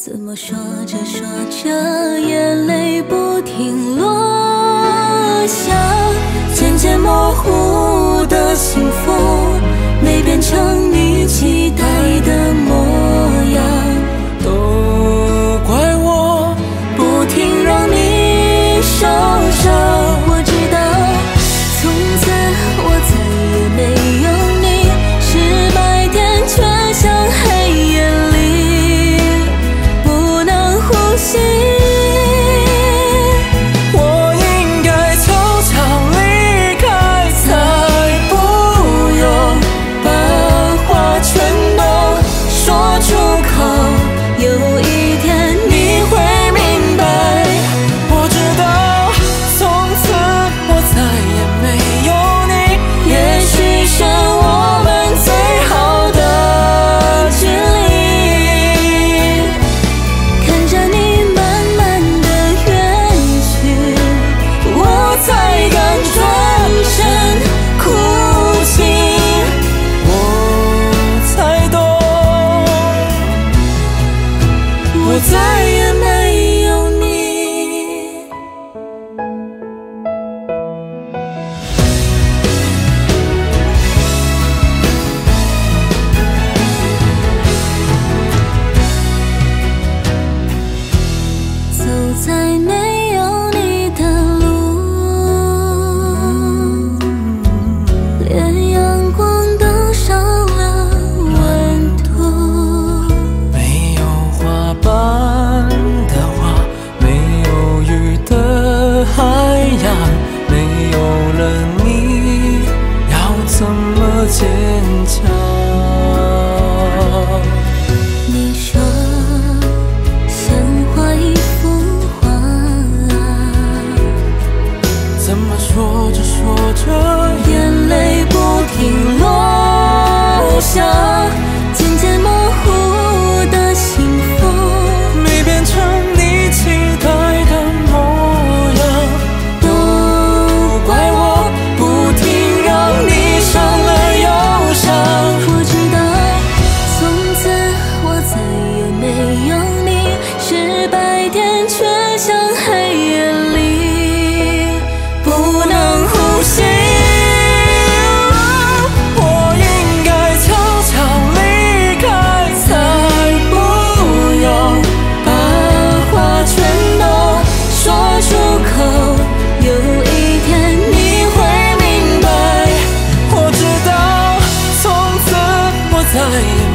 怎么说着说着，眼泪不停落下，渐渐模糊的幸福，没变成你期待的模样。都怪我不停让你受伤。我知道，从此我再也没有你，是白天却像黑夜里不能呼吸。我应该悄悄离开，才不用把话全都说出口。有一天你会明白，我知道，从此我再也没有你，也许是我们最好的距离。看着你慢慢的远去，我才敢转身哭泣，我才懂，我再也没有你。走在没有你的路，连阳光都少了温度。 没有花瓣的花，没有雨的海洋，没有了你，要怎么坚强？ 你说鲜花一幅画， 怎么说着说着， 眼泪不停落下，渐渐模糊的幸福， 没变成你期待的模样？ 都怪我不停让你伤了忧伤。我知道，从此我再也没有你，是白天却像黑夜里不能呼吸。 我应该悄悄离开， 才不用把话全都说出口。有一天你会明白， 我知道，从此我再也